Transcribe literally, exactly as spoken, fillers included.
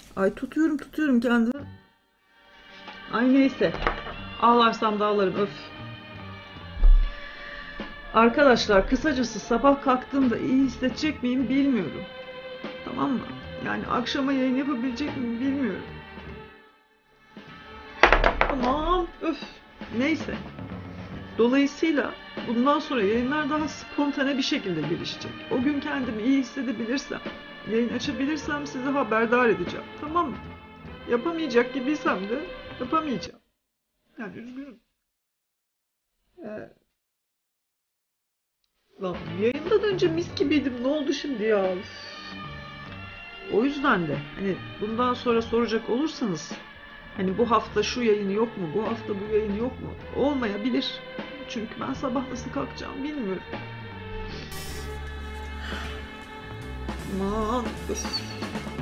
Ay tutuyorum tutuyorum kendimi. Ay neyse. Ağlarsam da ağlarım öf. Arkadaşlar kısacası sabah kalktığımda iyi hissedecek miyim bilmiyorum. Tamam mı? Yani akşama yayın yapabilecek miyim bilmiyorum. Aman öf. Neyse. Dolayısıyla bundan sonra yayınlar daha spontane bir şekilde gelişecek. O gün kendimi iyi hissedebilirsem, yayın açabilirsem sizi haberdar edeceğim. Tamam mı? Yapamayacak gibiysem de yapamayacağım. Yani üzgünüm. Ee, Lan yayından önce mis gibiydim. Ne oldu şimdi ya? Üf. O yüzden de hani bundan sonra soracak olursanız hani bu hafta şu yayın yok mu? Bu hafta bu yayın yok mu? Olmayabilir. Çünkü ben sabah nasıl kalkacağım bilmiyorum. Aman. Öf.